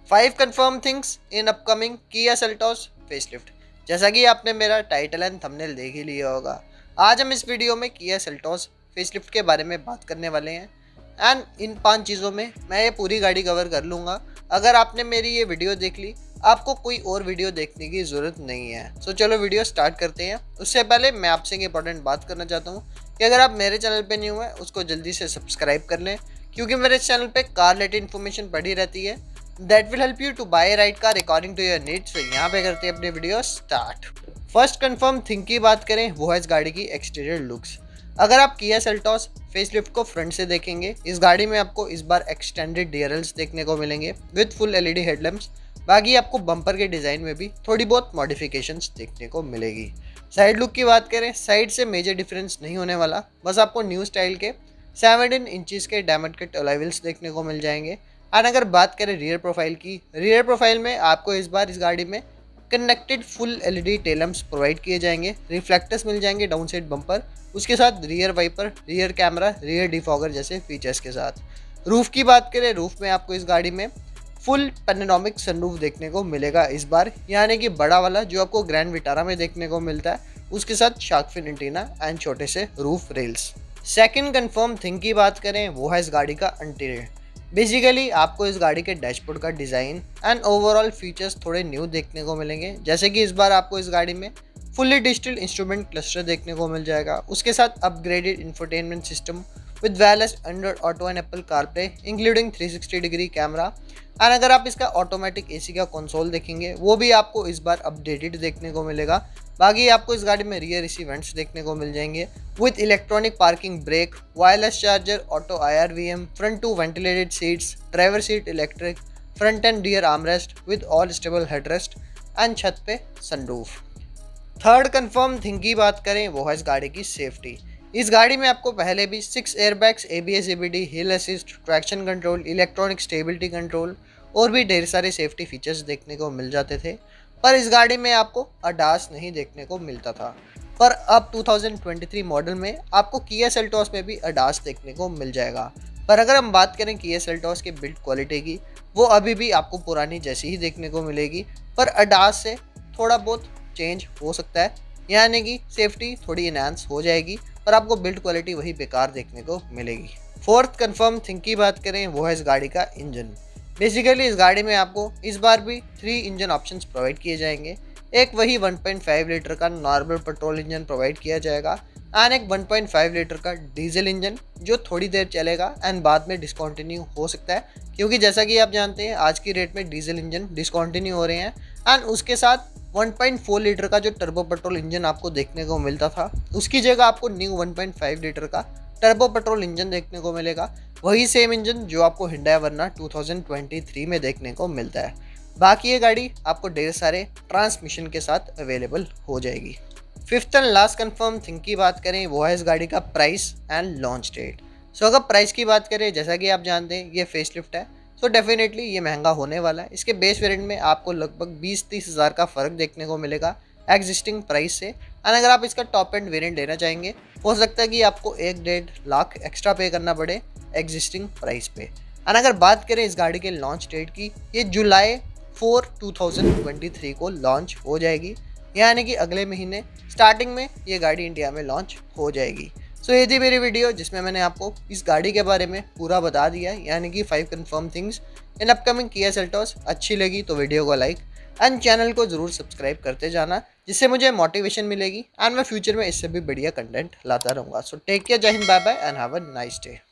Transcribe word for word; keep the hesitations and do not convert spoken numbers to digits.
Five confirm things in upcoming Kia Seltos facelift. जैसा कि आपने मेरा टाइटल एंड थंबनेल देख ही लिया होगा, आज हम इस वीडियो में किया सेल्टोस फेसलिफ्ट के बारे में बात करने वाले हैं। एंड इन पांच चीज़ों में मैं ये पूरी गाड़ी कवर कर लूँगा। अगर आपने मेरी ये वीडियो देख ली, आपको कोई और वीडियो देखने की ज़रूरत नहीं है। सो चलो वीडियो स्टार्ट करते हैं। उससे पहले मैं आपसे एक इंपॉर्टेंट बात करना चाहता हूँ कि अगर आप मेरे चैनल पे न्यू हैं, उसको जल्दी से सब्सक्राइब कर लें, क्योंकि मेरे चैनल पे कार रिलेटेड इन्फॉर्मेशन पड़ी रहती है that will help you to buy right car according to your needs. यहाँ पे करते हैं अपने video start. First confirm thing की बात करें, वो है इस गाड़ी की एक्सटीरियर लुक्स। अगर आप किया सेल्टोस फेसलिफ्ट को फ्रंट से देखेंगे, इस गाड़ी में आपको इस बार एक्सटेंडेड डीआरएल्स देखने को मिलेंगे विद फुल एलईडी हेडलैम्प्स। बाकी आपको बम्पर के डिज़ाइन में भी थोड़ी बहुत मॉडिफिकेशंस देखने को मिलेगी। साइड लुक की बात करें, साइड से मेजर डिफरेंस नहीं होने वाला, बस आपको न्यू स्टाइल के सेवनटीन इंचज़ के डायमंड कट अलॉय व्हील्स देखने को मिल जाएंगे। एंड अगर बात करें रियर प्रोफाइल की, रियर प्रोफाइल में आपको इस बार इस गाड़ी में connected full LED tail lamps provide किए जाएंगे, रिफ्लेक्टर्स मिल जाएंगे डाउन साइड बम्पर, उसके साथ rear wiper, rear camera, rear defogger जैसे फीचर्स के साथ। रूफ की बात करें, रूफ में आपको इस गाड़ी में फुल पैनोरामिक सनरूफ देखने को मिलेगा इस बार, यानी कि बड़ा वाला जो आपको ग्रैंड विटारा में देखने को मिलता है, उसके साथ शार्क फिन एंटीना एंड छोटे से roof rails. Second confirm thing की बात करें, वो है इस गाड़ी का इंटीरियर। बेसिकली आपको इस गाड़ी के डैशबोर्ड का डिज़ाइन एंड ओवरऑल फीचर्स थोड़े न्यू देखने को मिलेंगे। जैसे कि इस बार आपको इस गाड़ी में फुल्ली डिजिटल इंस्ट्रूमेंट क्लस्टर देखने को मिल जाएगा, उसके साथ upgraded infotainment system with wireless Android auto and Apple CarPlay including three sixty degree camera. And अगर आप इसका ऑटोमेटिक एसी का कंसोल देखेंगे, वो भी आपको इस बार अपडेटेड देखने को मिलेगा। बाकी आपको इस गाड़ी में रियर एसी वेंट्स देखने को मिल जाएंगे with electronic parking brake, wireless charger, auto IRVM, front two ventilated seats, driver seat electric, front and rear armrest with all stable headrest and छत पे सनरूफ। थर्ड कंफर्म थिंग की बात करें, वो है इस गाड़ी की सेफ्टी। इस गाड़ी में आपको पहले भी six airbags, ABS, ABD, hill assist, traction control, electronic stability control और भी ढेर सारे सेफ्टी फीचर्स देखने को मिल जाते थे, पर इस गाड़ी में आपको अडास नहीं देखने को मिलता था। पर अब two thousand twenty three model में आपको किया सेल्टोस में भी अडास देखने को मिल जाएगा। पर अगर हम बात करें किया सेल्टोस की बिल्ड क्वालिटी की, वो अभी भी आपको पुरानी जैसी ही देखने को मिलेगी, पर अडास से थोड़ा बहुत चेंज हो सकता है, यानी कि सेफ्टी थोड़ी इनहांस हो जाएगी, पर आपको बिल्ड क्वालिटी वही बेकार देखने को मिलेगी। फोर्थ कंफर्म थिंग की बात करें, वो है इस गाड़ी का इंजन। बेसिकली इस गाड़ी में आपको इस बार भी थ्री इंजन ऑप्शंस प्रोवाइड किए जाएंगे। एक वही वन पॉइंट फाइव लीटर का नॉर्मल पेट्रोल इंजन प्रोवाइड किया जाएगा एंड एक वन पॉइंट फाइव लीटर का डीजल इंजन जो थोड़ी देर चलेगा एंड बाद में डिसकंटिन्यू हो सकता है, क्योंकि जैसा कि आप जानते हैं आज की रेट में डीजल इंजन डिसकंटिन्यू हो रहे हैं। एंड उसके साथ वन पॉइंट फोर लीटर का जो टर्बो पेट्रोल इंजन आपको देखने को मिलता था, उसकी जगह आपको new one point five litre का टर्बो पेट्रोल इंजन देखने को मिलेगा। वही सेम इंजन जो आपको Hyundai Verna two thousand twenty three में देखने को मिलता है। बाकी ये गाड़ी आपको ढेर सारे ट्रांसमिशन के साथ अवेलेबल हो जाएगी। Fifth and last confirm thing की बात करें, वो है इस गाड़ी का price and launch date. So अगर प्राइस की बात करें, जैसा कि आप जानते हैं ये फेसलिफ्ट है, सो डेफिनेटली ये महंगा होने वाला है। इसके बेस वेरिएंट में आपको लगभग बीस तीस हज़ार का फ़र्क देखने को मिलेगा एग्जिस्टिंग प्राइस से। एंड अगर आप इसका टॉप एंड वेरिएंट लेना चाहेंगे, हो सकता है कि आपको एक डेढ़ लाख एक्स्ट्रा पे करना पड़े एग्जिस्टिंग प्राइस पे। एंड अगर बात करें इस गाड़ी के लॉन्च डेट की, ये जुलाई four two thousand twenty three को लॉन्च हो जाएगी, यानी कि अगले महीने स्टार्टिंग में ये गाड़ी इंडिया में लॉन्च हो जाएगी। सो ये थी मेरी वीडियो जिसमें मैंने आपको इस गाड़ी के बारे में पूरा बता दिया, यानी कि five confirm things in upcoming Kia Seltos. अच्छी लगी तो वीडियो को लाइक एंड चैनल को ज़रूर सब्सक्राइब करते जाना, जिससे मुझे मोटिवेशन मिलेगी एंड मैं फ्यूचर में इससे भी बढ़िया कंटेंट लाता रहूँगा। सो टेक केयर, जय हिंद, bye bye and have a nice day.